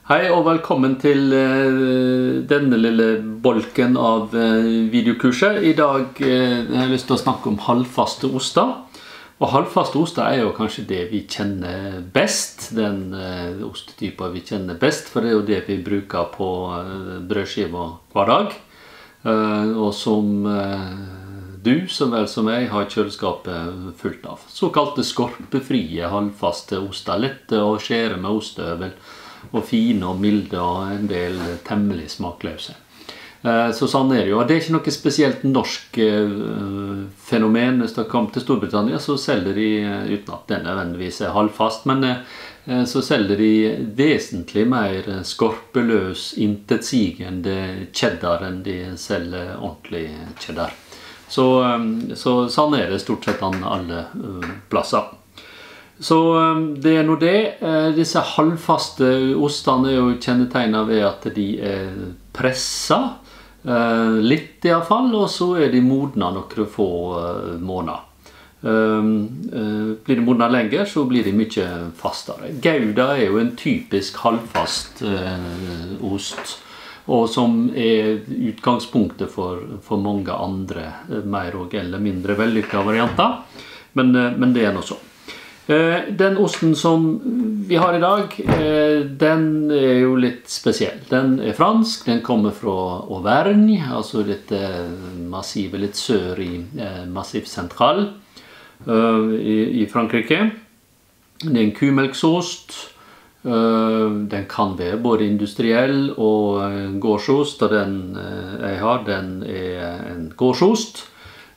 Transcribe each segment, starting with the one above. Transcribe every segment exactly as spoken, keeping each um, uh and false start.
Hei og velkommen til uh, denne lille bolken av uh, videokurset. I dag uh, har jeg lyst til å snakke om halvfaste oster. Og halvfaste oster er jo kanskje det vi kjenner best, den uh, ostetypen vi kjenner best, for det er jo det vi bruker på uh, brødskiva hver dag. Uh, og som uh, du, så vel som jeg, har kjøleskapet fullt av. Såkalte skorpefrie halvfaste oster, lette å skjære med ostehøvel, og fine og milde og en del temmelig smakløse. Så sånn er det jo. Det er ikke noe spesielt norsk fenomen. Hvis det kommer til Storbritannia, så selger de, uten at det nødvendigvis er halvfast, men så selger de vesentlig mer skorpeløs, intetsigende cheddar enn de selger ordentlig cheddar. Så, så sånn er det stort sett alle plasser. Så det er nå det. Disse halvfaste ostene er jo kjennetegnet ved at de er presset, litt i hvert fall, og så er de modnet noen få måneder. Blir de modnet lenger, så blir de mye fastere. Gouda er jo en typisk halvfast ost, og som er utgangspunktet for, for mange andre mer og eller mindre vellykkede varianter, men, men det er noe sånn. Den osten som vi har i dag, den er jo litt spesiell. Den er fransk, den kommer fra Auvergne, altså dette massivet litt sør i Massif Central i, i Frankrike. Det er en kumelksost. Den kan være både industriell og gårdsost, og den jeg har, den er en gårdsost.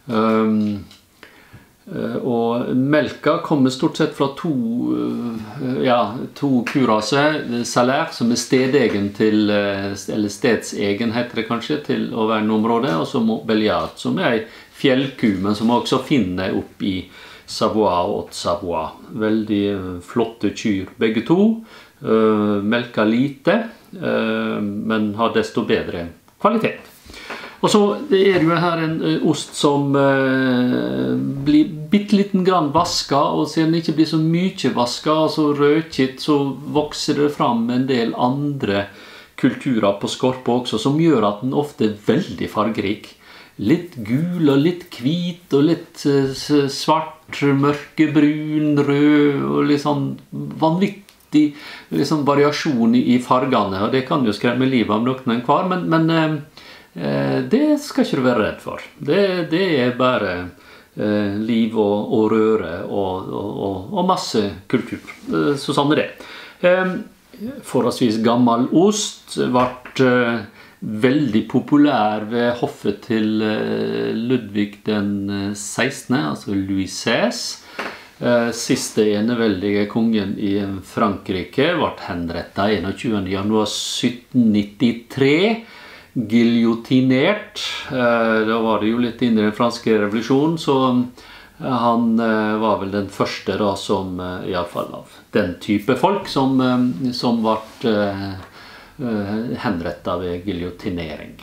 Og melka kommer stort sett fra to, ja, to kuraser, salær, som er stedegen til, eller stedsegen heter det kanskje, til Auvergne-området, og så Belliard, som er en fjellku, men som også finner opp i Savoie og Haute-Savoie. Veldig flotte kyr, begge to. Melka lite, men har desto bedre kvalitet. Og så er det jo her en ost som eh, blir bitteliten grann vasket, og siden det ikke blir så mye vasket, altså rødkitt, så vokser det fram en del andre kulturer på skorpe også, som gjør at den ofte er veldig fargerik. Litt gul og litt hvit og litt eh, svart, mørkebrun, rød og litt sånn vanvittig liksom variasjon i fargene, og det kan jo skremme livet av noen enn hver, men, men eh, det skal ikke du være redd for. Det, det er bare eh, liv og, og røre og, og, og masse kultur. Så sånn er det. Eh, forholdsvis gammel ost ble eh, veldig populær ved hoffet til eh, Ludvig den sekstende, altså Louis seize. Eh, siste eneveldige kongen i Frankrike ble henrettet enogtjuende januar sytten nittitre. Giljotinert. Da var det jo litt inne i den franske revolusjonen, så han var vel den første da som, i alle fall av den type folk, som, som ble henrettet ved giljotinering.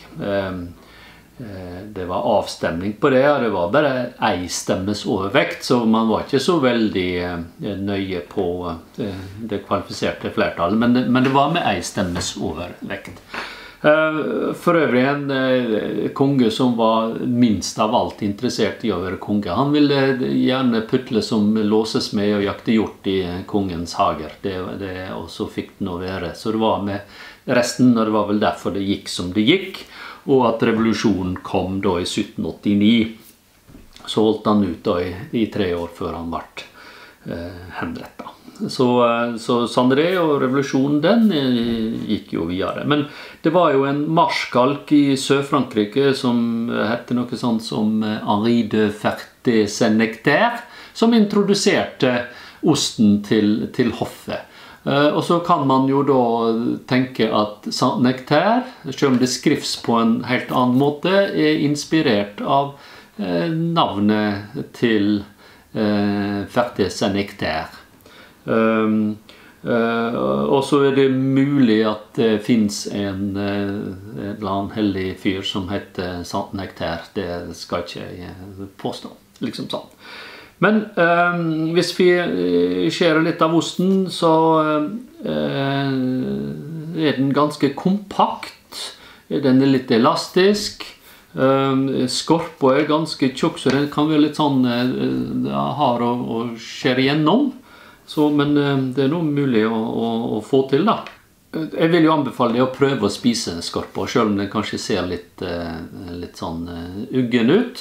Det var avstemning på det, og det var bare ei stemmes overvekt, så man var ikke så veldig nøye på det kvalifiserte flertallet, men det, men det var med ei stemmes overvekt. For øvrig en konge som var minst av alt interessert i å være konge. Han ville gjerne putle som låses med og jakte hjort i kongens hager. Det, det også fikk den å være. Så det var med resten, og det var vel derfor det gikk som det gikk. Og at revolusjonen kom da i sytten åttini. Så holdt han ut da i, i tre år før han ble eh, henrettet. Så, så sånn det, og revolusjonen den gikk jo videre. Men det var jo en marskalk i Sør-Frankrike som hette noe sånt som Henri de Ferté-Senectaire, som introduserte osten til, til hoffet. Og så kan man jo da tenke at Saint-Nectaire, selv om det skrivs på en helt annen måte, er inspirert av navnet til Ferté-Senectaire. Um, uh, og så er det mulig at det finnes en, uh, en eller annen hellig fyr som heter Saint-Nectaire. Det skal ikke jeg påstå, liksom sånn. Men um, hvis vi skjærer litt av osten, så uh, er den ganske kompakt, den er litt elastisk, skorpa er ganske tjukk, så den kan være litt sånn hard å, å skjære gjennom, så, men det er noe mulig å, å, å få til da. Jeg vil jo anbefale deg å prøve å spise skorpa, selv om den kanskje ser litt, litt sånn uggen ut.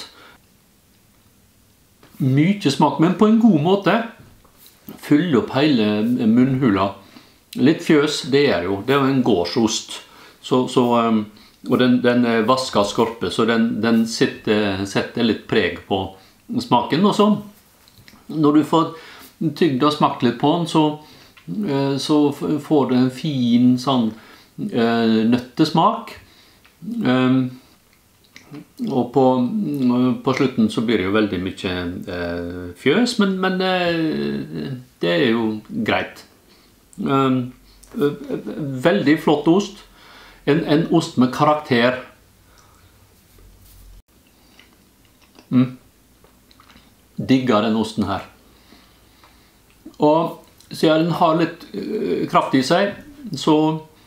Mye smak, men på en god måte. Fylle opp hele munnhula. Litt fjøs, det er jo. Det er jo en gårdsost. Så, så, og den, den er vasket skorpe, så den, den sitter, setter litt preg på smaken. Og så, når du får tygd og smakt litt på den, så, så får du en fin sånn nøttesmak. Og på, på slutten så blir det jo veldig mye eh, fjøs, men, men eh, det er jo greit. Eh, veldig flott ost. En, en ost med karakter. Mm. Digger den osten her. Og siden den har litt uh, kraft i seg, så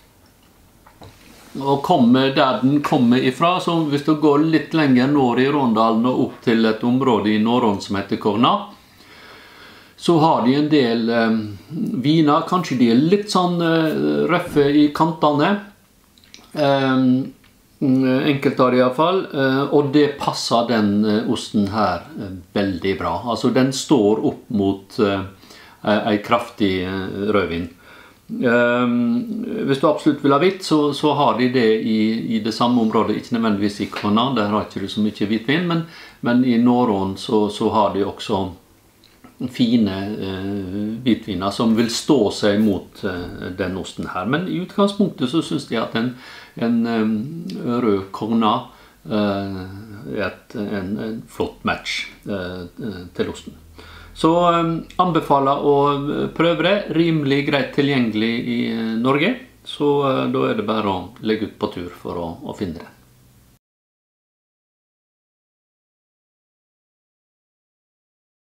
og kommer der den kommer ifra, så hvis du går litt lenger nord i Rondalen og opp til et område i Norron som heter Korna, så har de en del eh, viner, kanskje de er litt sånn eh, røffe i kantene, eh, enkelt av det i hvert fall, eh, og det passer den eh, osten her eh, veldig bra. Altså den står opp mot eh, en kraftig eh, rødvin. Um, hvis du absolutt vil ha hvitt, så, så har de det i, i det samme området, ikke nødvendigvis i Korna, der har ikke du så mye hvitvin, men, men i Norron så, så har de også fine uh, hvitviner som vil stå seg mot uh, den osten her. Men i utgangspunktet så synes jeg at en, en um, rød Korna uh, er et, en, en flott match uh, til osten. Så um, anbefaler å prøve det, rimelig greit tilgjengelig i Norge, så uh, da er det bare å legge ut på tur for å, å finne det.